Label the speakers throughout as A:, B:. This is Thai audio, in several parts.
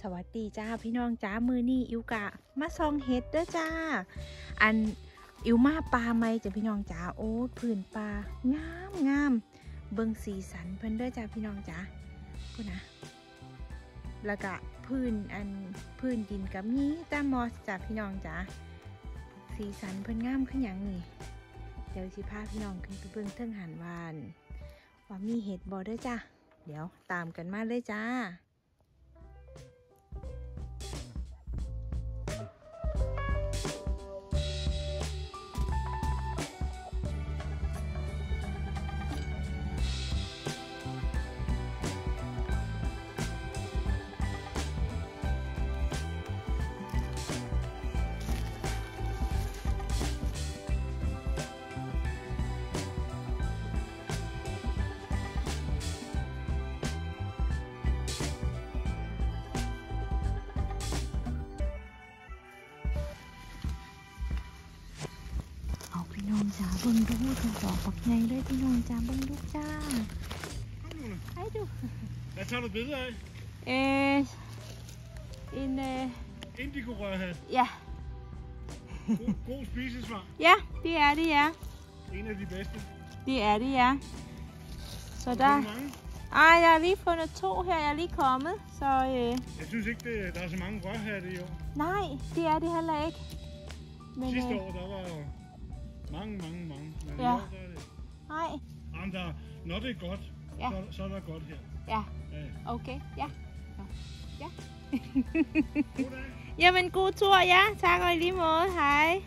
A: สวัสดีจ้าพี่น้องจ้ามือนี่อิวกะมาซองเห็ดเด้อจ้าอันอิวมาปลาไหมจ้ะพี่น้องจ้าโอ้พื้นปลางามงามเบิ่งสีสันเพิ่นเด้อจ้าพี่น้องจ้าพูดนะแล้วก็พื้นดินกับมีแต่มอสจ้าพี่น้องจ้าสีสันเพิ่นงามขึ้นอย่างนี้เดี๋ยวสิพาพี่น้องขึ้นไปเบิ่งเทิงหันวานว่ามีเห็ดบ่เด้อจ้าเดี๋ยวตามกันมาเลยจ้าพี่น้องจ้าเบิ่งดูถึงดอกปักใหญ่เลยพี่น้องจ้าเบิ่งดูจ้าให้ดู
B: Hvad tager du billeder af?
A: En
B: Indigo-rørhat.
A: Ja.
B: God spisesvar.
A: Ja, det er det, ja.
B: En af de bedste.
A: Det er det, ja. Så der... jeg har lige fundet 2 her, jeg er lige kommet, så...
B: Jeg synes ikke, der er så mange rørhatte i år.
A: Nej, det er det heller ikke.
B: Men, sidste år, der var jo mange. Men ja. I år, der er det...
A: Nej.
B: Jamen, når det er godt, ja. så er der godt her.
A: Ja, okay, ja. Ja.
B: God dag.
A: Jamen, god tur, ja. Tak og i lige måde. Hej.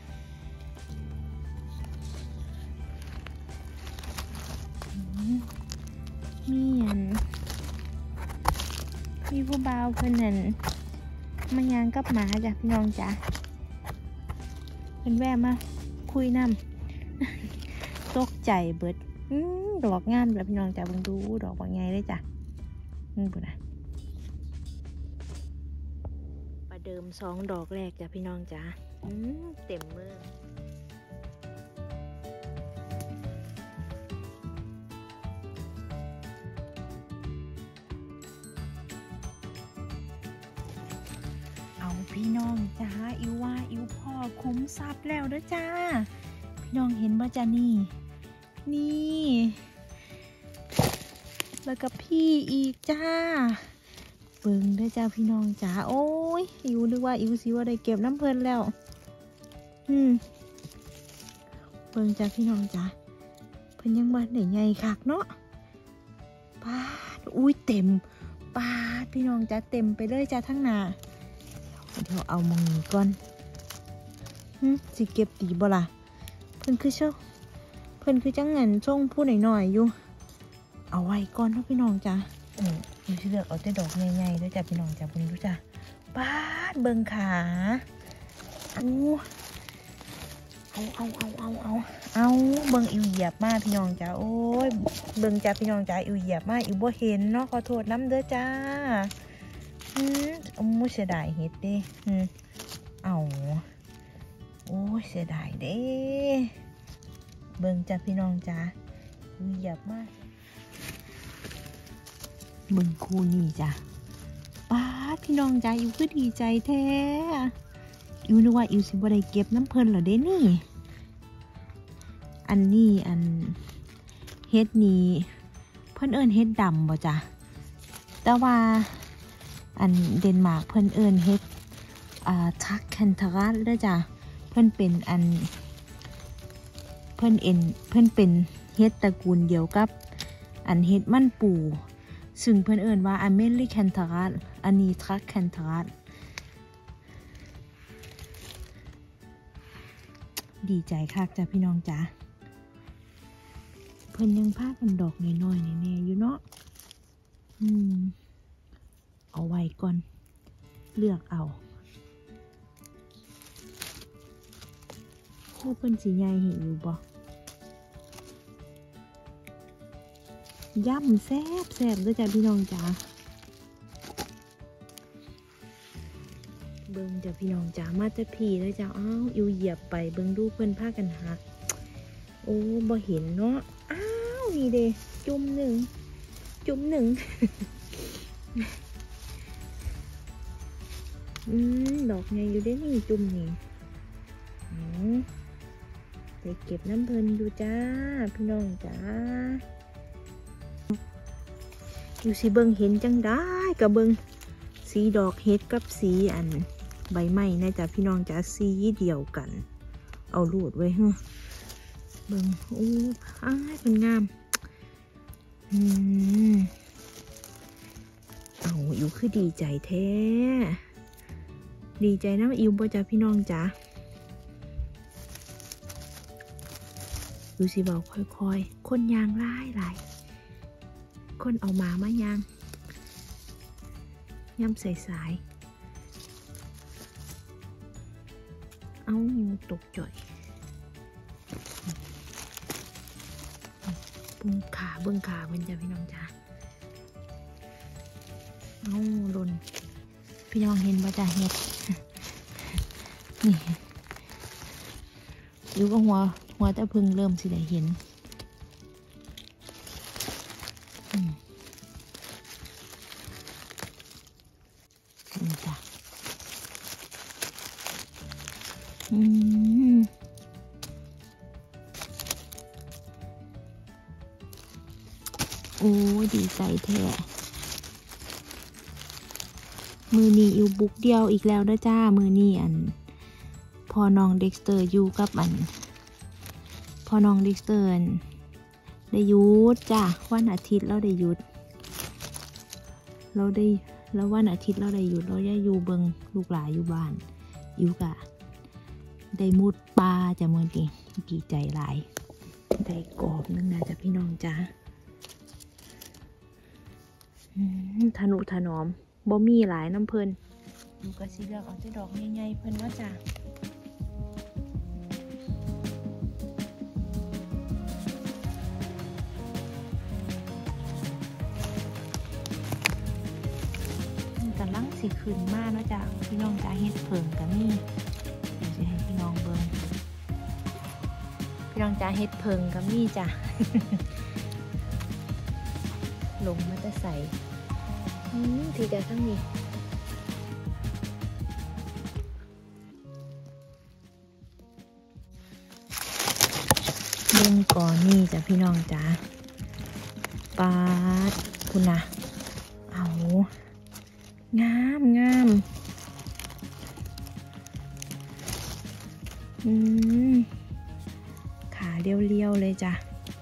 A: มีผู้บ่าวคนนั้นมายางกับหมาจ้ะพี่น้องจ้ะเป็นแวะมาคุยน้ำตกใจเบิดดอกงามจ้ะพี่น้องจ้ะเบิ่งดูดอกบางไงเลยจ้ะบุญนะประเดิม2 ดอกแรกจ้ะพี่น้องจ้ะเต็มมือพี่น้องจ้าอิวว่าอิวพ่อคุ้มทรัพย์แล้วเด้อจ้าพี่น้องเห็นบ่จ้านี่แล้วก็พี่อีกจ้าเบิ่งเด้อจ้าพี่น้องจ้าโอ้ยอิวนึกว่าอิวสิว่าได้เก็บน้ำเพลินแล้วเบิ่งจ้าพี่น้องจ้าเพิ่นยังบ้านได้ใหญ่คักเนาะปาดอุ้ยเต็มปาดพี่น้องจ้าเต็มไปเลยจ้าทั้งหน้าเดี๋ยวเอามองนี้ก่อนสิเก็บดีบ่ล่ะเพิ่นคือจังเงินช่งพูดหน่อยๆอยู่เอาไว้ก่อนเนาะพี่น้องจ้ะอยู่ที่เลือกเอาแต่ดอกใหญ่ๆด้วยจ้ะพี่น้องจ้ะเพิ่นดูจ้ะบ้านเบิ่งขาเอาเบิ่งอิวเหยียบมากพี่น้องจ้ะโอ้ยเบิ่งจ้ะพี่น้องจ้ะอิวเหยียบมากอิวบ่เห็นเนาะขอโทษน้ำเด้อจ้ามูเสียดายเห็ดเด้โอ้ยเสียดายเด้เบิ่งจ้ะพี่น้องจ้าเหยียบมากเบิ่งคู่นี่จ้ะป้าพี่น้องจ้าอิวคือดีใจแท้อิวนึกว่าอิวสิบ่ได้เก็บน้ำเพลินเหรอเด้นี่อันเฮ็ดนี้เพิ่นเอิ้นเฮ็ดดำบ่จ้ะแต่ว่าอันเดนมาร์กเพิ่นเอิ้นเฮ็ดทักแคนทารัสเด้อจ้ะเพิ่นเป็นเพิ่นเป็นเฮ็ดตระกูลเดียวกับอันเฮ็ดมันปูซึ่งเพิ่นเอิ้นว่าอเมริกันทารัสอันนี้ทักแคนทารัสดีใจคักจ้ะพี่น้องจ้ะเพิ่นยังพากันดอกน้อยๆแน่ๆอยู่เนาะเอาไว้ก่อนเลือกเอาคู่เพิ่นสีใหญ่เห็นอยู่บ่ย่ำแซ่บด้วยจ้ะพี่น้องจ้าเบิ่งจ้ะพี่น้องจ้ามาแต่พี่เลยจ้าอิวเหยียบไปเบิ่งดูเพิ่นพากันหักโอ้บ่เห็นเนาะนี่เด้จุ่มหนึ่งดอกไงอยู่ได้นี่จุ่มนี่ไปเก็บน้ำเพลินอยู่จ้าพี่น้องจ้าอยู่สิเบิงเห็นจังได้กับเบิงสีดอกเฮ็ดกับสีอันใบไม้นะจ้ะพี่น้องจ้าสีเดียวกันเอาลูดไว้ฮะเบิงโอ้อ้ายเป็นงามเอาอยู่คือดีใจแท้ดีใจนะอิวบ่จ้าพี่น้องจ้าดูสิบอกค่อยๆคนยางหลายคนเอามายางย่ำใส่สายเอาตกจ่อยเบิ้งขาเป็นจ้ะพี่น้องจ้าเอาหล่นพี่น้องเห็นบ่จ้าเห็ดนี่อยู่ก็หัวตะพึ่งเริ่มสิได้เห็นนี่จ้ะโอ้ดีใจแท้มือนี้อยู่บุกเดียวอีกแล้วนะจ้ามือนี้พอน้องเด็กสเตอร์อยู่กับพอน้องเด็กสเตอร์ได้หยุดจ้าวันอาทิตย์เราได้หยุดแล้ววันอาทิตย์เราได้หยุดเราได้อยู่เบิงลูกหลานอยู่บ้านอยู่กะได้มุดปลาจะมือดีดีใจหลายได้กรอบนึงนะจ้ะพี่น้องจ้าทนุถนอมบ่มีหลายน้ำเพลินดูกระสีเลือกเอาแต่ดอกใหญ่ๆเพลินว่าจ้ากำลังสีขึ้นมากนะจ๊ะพี่น้องจ้าเฮ็ดเผิงกับนี่เดี๋ยวจะให้พี่น้องเบิ่งพี่น้องจ้าเฮ็ดเผิงกับนี่จ้ะ ลงมาจะใส่ทีเดียวทั้งนี้เบิ่งก่อนนี่จ้ะพี่น้องจ้าปาดคุณนะเอางามขาเรียวๆเลยจ้ะ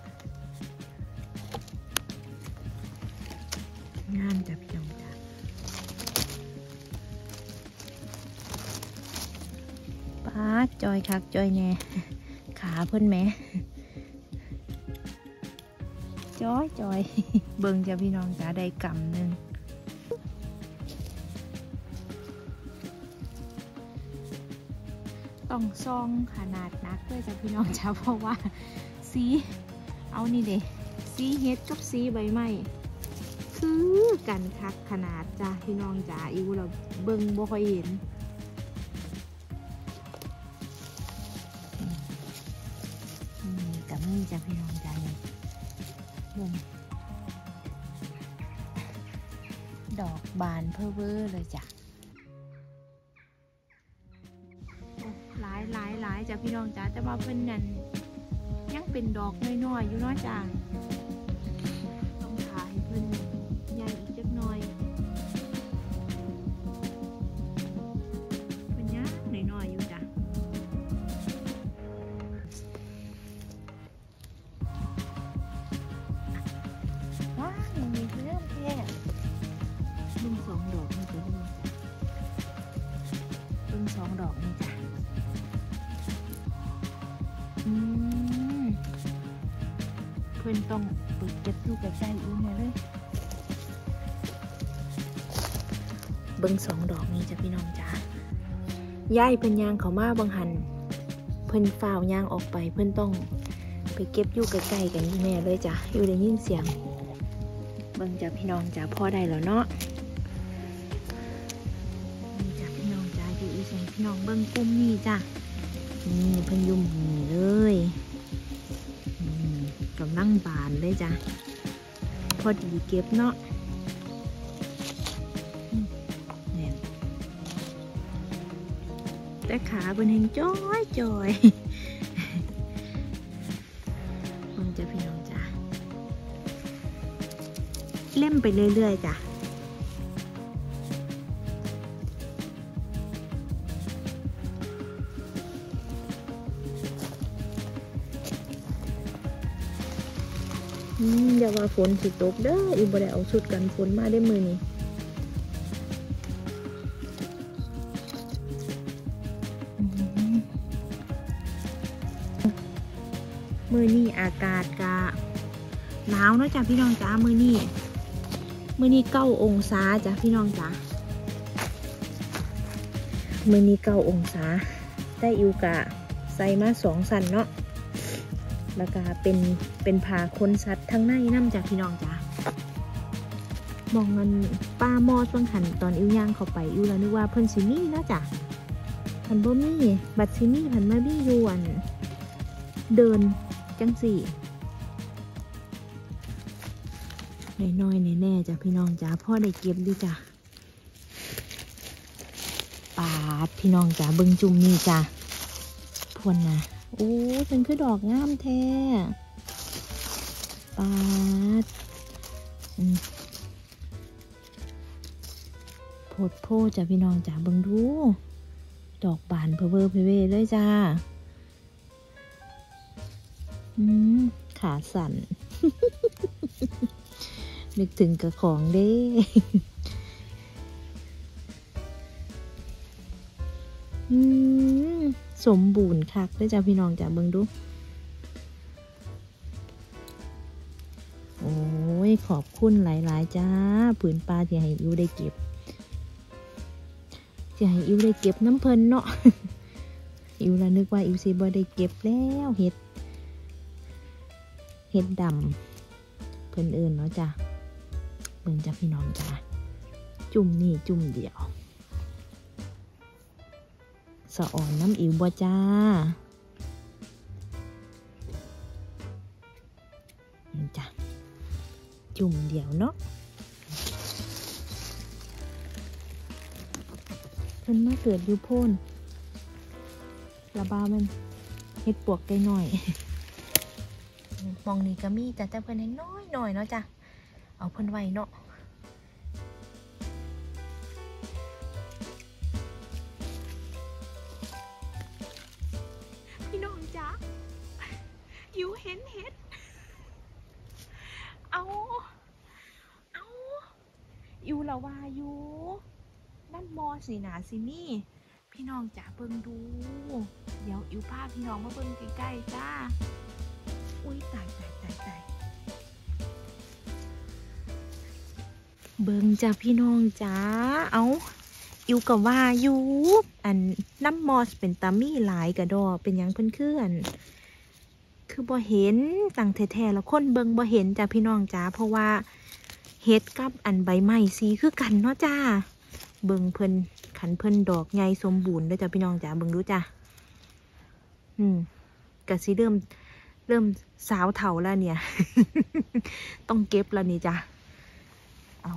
A: งามจ้ะพี่น้องจ้ะป้าจอยคักจอยแน่ขาเพิ่นแม่จอยเบิ่งจ้ะพี่น้องจ้ะได้กำหนึ่งต้องซองขนาดนักด้วยจ้ะพี่น้องจ้ะเพราะว่าสีเอานี่เด้สีเฮ็ดกับสีใบไม้คือกันคักขนาดจ้ะพี่น้องจ้ะอิวเราเบิ่งบ่ค่อยเห็นกับนี่จ้ะพี่น้องจ้ะนี่เบิ่งดอกบานเพ้อเบ้อเลยจ้ะหลายจ้ะพี่น้องจ้ะแต่ว่าเพิ่นนั่นยังเป็นดอกน้อยๆอยู่เนาะจ้ะต้องถ่ายเพิ่นใหญ่อีกจักหน่อยเพิ่นยังน้อยๆอยู่จ้ะว้าวยังมีเรื่องแค่เพิ่ง2 ดอกนี่จ้ะเพิ่ง2 ดอกนี่จ้ะเพื่อนต้องเปิดเก็บลูกใกล้ๆอุ้ยเลยเบิ้ง2 ดอกนี้จ้ะพี่น้องจ้าย่ายเพิ่นยางเขามาบางหันเพิ่นฝ่าวยางออกไปเพิ่นต้องไปเก็บอยู่ใกล้ๆกันแน่เลยจ้ะอยู่ได้ยินเสียงเบิ้งจ้ะพี่น้องจ้าพอได้แล้วเนาะนี่จ้ะพี่น้องจ้าอยู่อีสานพี่น้องเบิ้งกุ้มนี่จ้ะนี่เพิ่นยุ่มนี่เลยกำลังบานเลยจ้ะพอดีเก็บเนาะเนี่ยแต่ขาเป็นแห่งจ้อยจอยมันจะพี่น้องจ้ะเล่มไปเรื่อยๆจ้ะอย่าว่าฝนสิตกเด้ออีบ่ได้เอาชุดกันฝนมาได้มือนี้มือนี้อากาศกะหนาวเนาะจ้ะพี่น้องจ้ามือนี้9 องศาจ้ะพี่น้องจ้ามือนี้9 องศาได้อิวกะใส่มา2 สันเนาะแล้วก็เป็นผ้าขนสัตว์ทั้งในน้ำจากพี่น้องจ้ามองเงินป้ามอดบางหันตอนอิวย่างเข้าไปอิวแล้วนึกว่าเพิ่นซิมี่นะจ้ะพันบ่มีบัดซิมี่พันมาบี้ยวนเดินจังสี่น้อยๆแน่ๆจ้ะพี่น้องจ้าพ่อได้เก็บดีจ้ะปาดพี่น้องจ้าเบิ่งจุ่มนี่จ้ะพวนนะโอ้เป็นคือดอกงามแท้ปาดโพดโพจ้ะพี่น้องจ้าเบิ่งดูดอกบานเพอเวอร์เพเวเลยจ้าขาสั่น นึกถึงกระของเด้สมบูรณ์คักได้จ้าพี่น้องจ้าเบิ่งดูโอ้ยขอบคุณหลายๆจ้าผืนปลาที่ให้อิวได้เก็บน้ำเพลินเนาะ อิวละนึกว่าอิวสิบ่ได้เก็บแล้วเห็ดดำเพิ่นเอิญเนาะจ้ะเบิ่งจ้ะพี่น้องจ้ะจุ่มนี่จุ่มเดียวสะอ่อนน้ำอิวบ่จ้านี่จ้ะจุ่มเดียวเนาะเพิ่นมาเกิดอยู่โพ่นระบามันเห็ดปวกได้หน่อยมองนี่ก็มีแต่เพิ่นให้น้อยเนาะจ้ะเอาเพิ่นไว้เนาะพี่น้องจ้ะอยู่เห็นเห็ดเอาอยู่ละว่าอยู่นั่นมอสีหนาสินี่พี่น้องจ๋าเบิ่งดูเดี๋ยวอิวพาพี่น้องมาเบิ่งใกล้ๆจ้าอุ้ยตายเบิ่งจ้าพี่น้องจ๋าเอาอิวกับว่าอยู่อันน้ำมอสเป็นตามี่หลายกระดอเป็นยังเพื่อนคือบ่เห็นตั้งแท้ๆแล้วคนเบิ่งบ่เห็นจ้าพี่น้องจ๋าเพราะว่าเฮ็ดกับอันใบไม้สีคือกันเนาะจ้าเบิ่งเพิ่นขันเพิ่นดอกใหญ่สมบูรณ์ด้วยจ้ะพี่น้องจ๋าเบิ่งดูจ้ะกะสิเริ่มสาวเฒ่าแล้วเนี่ย ต้องเก็บแล้วนี่จ้ะเอา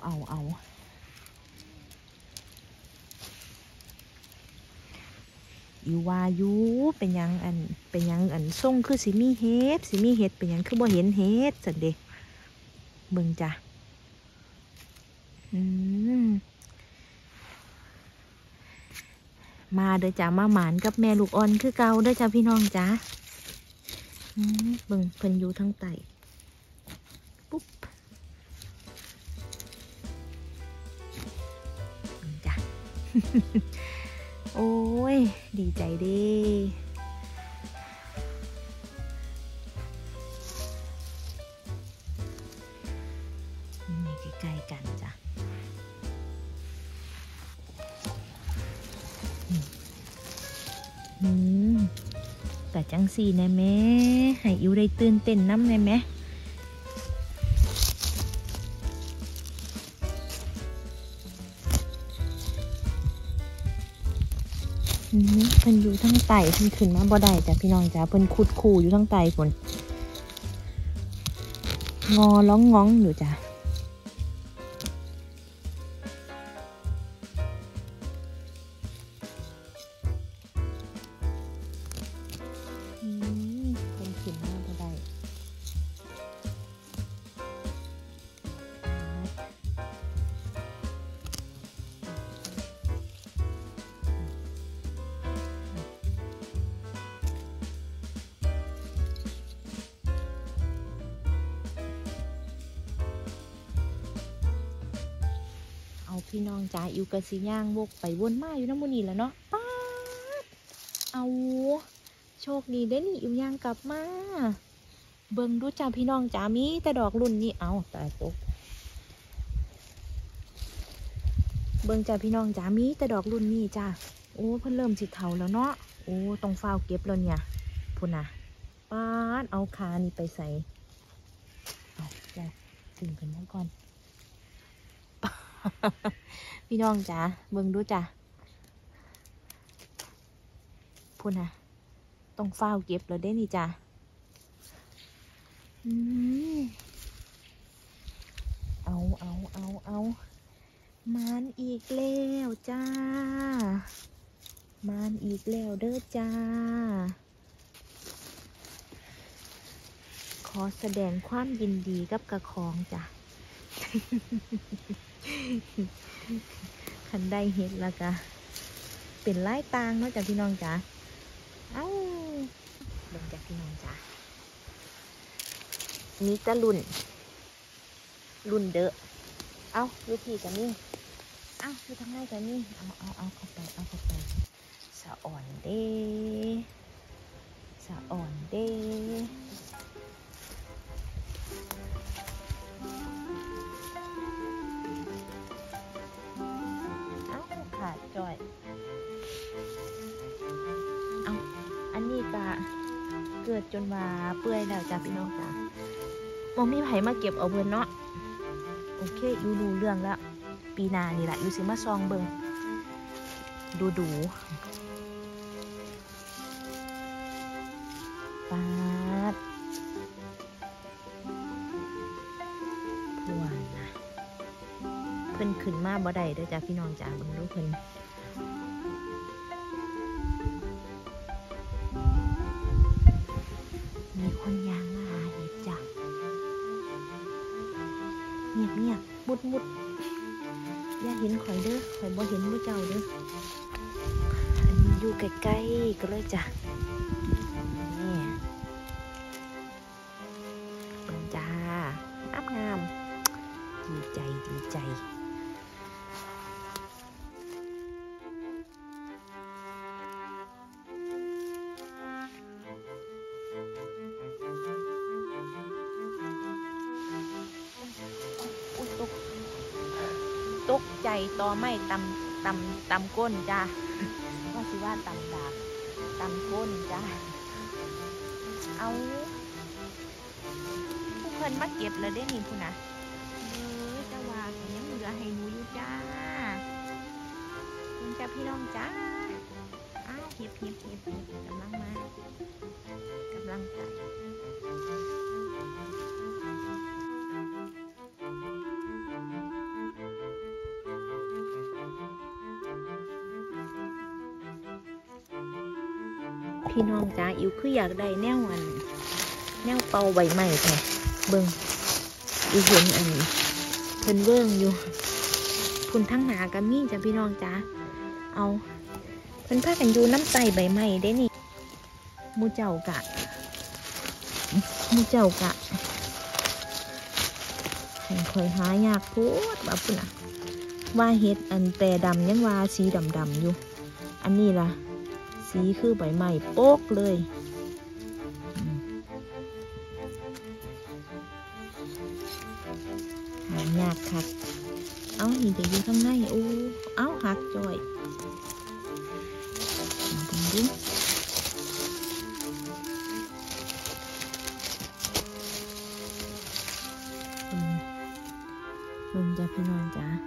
A: อยู่ว่าอยู่เป็นยังอันส่งคือสิมีเฮ็ดเป็นยังคือบ่เห็นเฮ็ดสันเดะเบิ่งจ้ะมาเด้อจ้ามาหมานกับแม่ลูกอ่อนคือเก่าเด้อจ้าพี่น้องจ้าเบิ่งเพิ่นอยู่ทั้งไตปุ๊บจ้ะ โอ้ยดีใจเด้นี่ใกล้ๆกันจ้ะแต่จังสีแน่แม่ให้อิวได้ตื่นเต้นน้ำแน่แม่เพิ่นอยู่ทั้งไตเพิ่นขึ้นมาบ่ได้จ้ะพี่น้องจ้ะเพิ่นขุดขู่อยู่ทั้งไตฝนงอร้องง้องอยู่จ้ะเอาพี่น้องจ๋าอิวกะสิย่างวกไปวนมาอยู่น้ำมูนี่แหล้วเนาะป๊าดเอาโชคดีได้นี่อิวย่างกลับมาเบิ่งดูจ้าพี่น้องจ๋ามีแต่ดอกรุ่นนี้เอาตายตกเบิ่งจ้าพี่น้องจ๋ามีแต่ดอกรุ่นนี้จ้าโอ้เพิ่นเริ่มสิเฒ่าแล้วเนาะโอ้ต้องฟ้าวเก็บแล้วเนี่ยพุ่นน่ะป๊าดเอาขานี่ไปใส่เอาจ้าถึงกันแล้วก่อน พี่น้องจ๋าเบิ่งดูจ้าพุ่นน่ะต้องฟ้าวเก็บแล้วได้นี่จ้าเอามานอีกแล้วจ้ามานอีกแล้วเด้อจ้าขอแสดงความยินดีกับกระคองจ้ะ คันได้เห็ดแล้วก็เป็นไล่ตางเนาะจ้ะพี่น้องจ้าเอ้าเบิ่งจ้ะพี่น้องจ้านี่จะรุ่นเด้อเอาอยู่ที่กันนี่เอาอยู่ทางไหนกันนี่เอาเข้าไปสะอ่อนเด้เอาขาดจ่อยเอาอันนี้กะเกิดจนว่าเปื่อยแล้วจ้ะพี่น้องจ้ะมองมีไผมาเก็บเอาเบิ่นเนาะโอเคอยู่ดูเรื่องแล้วปีหน้านี่แหละอยู่สิมาซองเบิ่งดูปาดพวนนะเพิ่นขึ้นมาบ่ได้เด้อจ้ะพี่น้องจ้าเบิ่งดูเพิ่นมีคนยางมาหาเห็ดจ้ะเงียบมุดอย่าเห็นข่อยเด้อข่อยบ่เห็นผู้เจ้าเด้ออันนี้อยู่ใกล้ๆก็เลยจ้ะนี่เป็นจ้างามดีใจตกใจต่อไม่ตำก้นจ้าว่าสิว่าตำดาบตำก้นจ้าเอาผู้เพิ่นมาเก็บแล้วได้นี่พุ่นนะจ้าว่ายังเหลือให้หนูอยู่จ้าคุณจ้าพี่น้องจ้าอ้าวเห็บกำลังใจพี่น้องจ้าอิวคืออยากได้แนวเป่าใบไม้แท้เบิ่งอิวเห็นอันเพิ่นเบิ่งอยู่พุ่นทั้งหนากับมีจ้ะพี่น้องจ้าเอาเพิ่นพากันอยู่น้ำใต้ใบไม้ได้นี่มูเจ้ากะแห่งคอยหายากโพดแบบพุ่นน่ะว่าเฮ็ดอันแต่ดำยังว่าสีดำอยู่อันนี้ล่ะสีคือใบไม้โป๊กเลยหายากคักเอาหินจะอยู่ข้างในโอ้เอาหักจ่อยดูจ้ะพี่น้องจ้า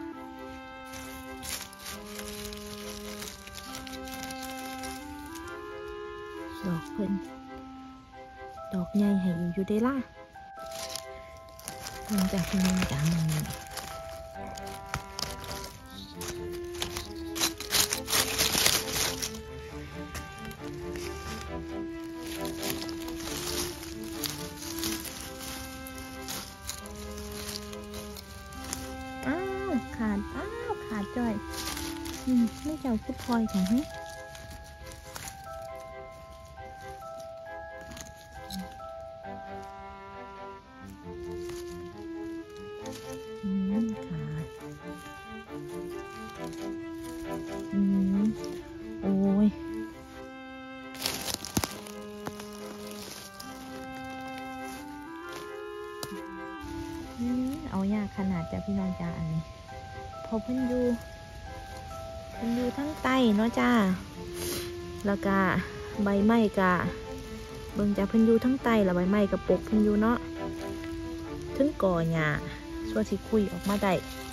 A: ดอกเพิ่นดอกใหญ่ให้อยู่ได้ล่ะมันจะพี่น้องจ้ามันขาดจ่อยไม่เจ้าคุดพลอยของให้ขาดจ้ะพี่น้องจ้าอันนี้พอเพิ่นอยู่ทั้งใต้เนาะจ้าแล้วก็ใบไม้กะเบิ่งจ้าเพิ่นอยู่ทั้งใต้แล้วใบไม้กับปกเพิ่นอยู่เนาะถึงก่อหญ้าส่วนสิคุยออกมาได้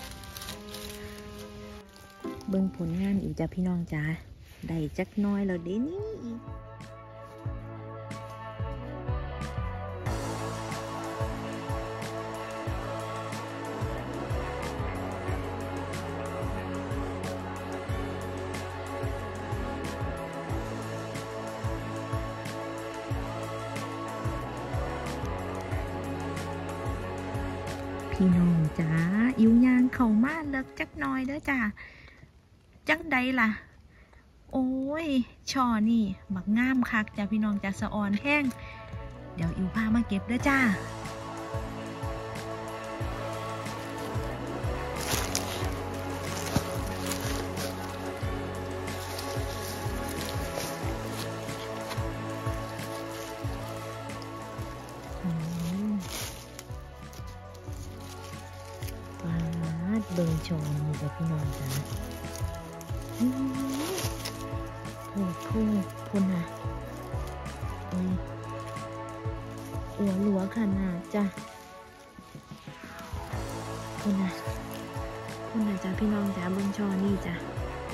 A: เบิ่งผลงานอีกจ้ะพี่น้องจ้าได้จักน้อยแล้วเด้นี่พี่น้องจ้าอิวยางเข้ามาเลิกจักน้อยเด้อจ้าจักใดล่ะโอ้ยช่อนี่บักงามคักจ้าพี่น้องจ้าสะออนแห้งเดี๋ยวอิวพามาเก็บเด้อจ้าเบิ่งชมนี่จ้ะพี่น้องจ้าพูนน่ะหัวหลัวขนาดจ้ะพูนน่ะจ้ะพี่น้องจ้าเบิ่งชอนี่จ้ะ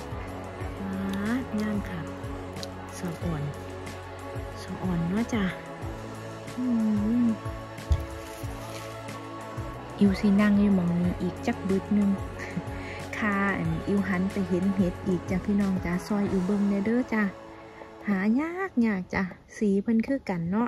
A: งามค่ะสะอ่อนเนาะจ้ะอิวสินั่งอยู่มองนี้อีกจักบึดนึงค่ะอิวหันไปเห็นเห็ดอีกจ้ะพี่น้องจ้าซอยอิวเบิ่งเด้อจ้ะหายากจ้ะสีเพิ่นคือกันเนาะ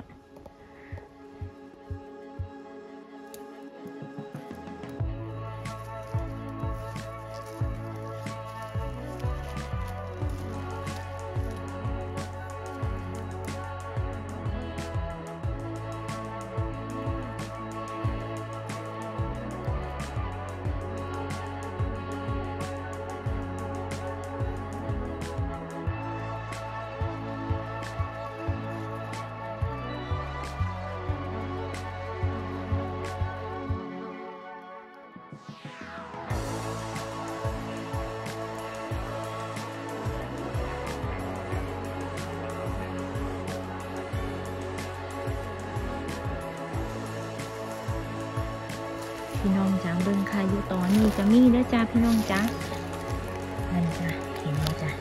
A: พี่น้องจ้าเบิ่งค่ะอยู่ตอนนี้จะมีเด้อจ้าพี่น้องจ้านั่นจ้ะเห็นแล้วจ้ะ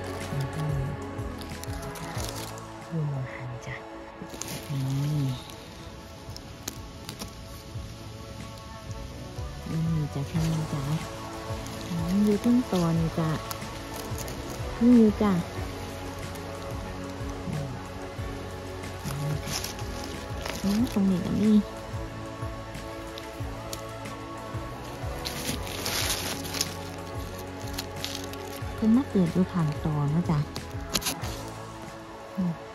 A: อยู่มองหันจ้ะนี่จ้ะพี่น้องจ้าอยู่ตั้งตอนจ้ะนี่จ้ะตรงนี้ก็มีเพิ่นมาเกิดอยู่ข้างตอนะจ๊ะ